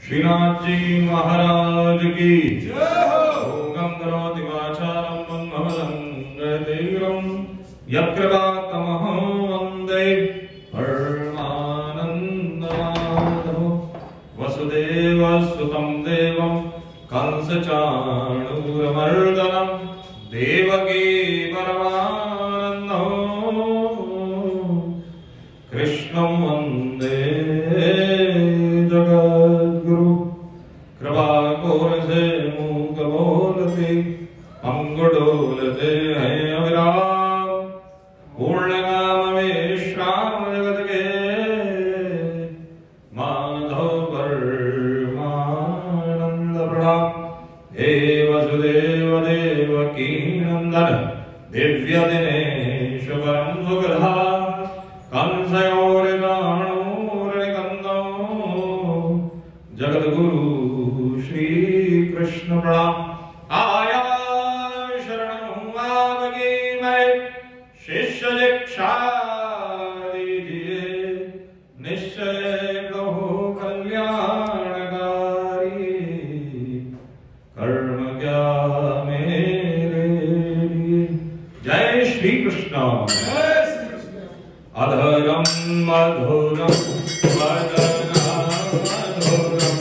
श्रीनाथ जी महाराज की जय हो। ओम करोति वाचालं मंगलं गतिरं यत्कृपातमहं वन्दे परमानन्दमाधवं वसुदेवसुतं देवं कंसचाणूरमर्दनं देवकी परमानन्दं कृष्णं वन्दे जगद्गुरु। कृपापूर्णसे मूक बोलते अंगुडोलते हैं अविराम पूर्णकाम विश्राम जगत के माधव परमानंद प्रणाम। हे वसुदेव देवकी नंदन दिव्य दिनेश परम सुखदा कंसयोरिकाणूरिकन्दो जगद्गुरु श्री कृष्ण प्रणाम। आया शरणं आपकी मैं शिष्य दीक्षा दीजिए निश्चय प्रभु कल्याणकारी कर्म क्या मेरे लिए। जय श्री कृष्ण। अधरम मधुरम वदनम मधुरम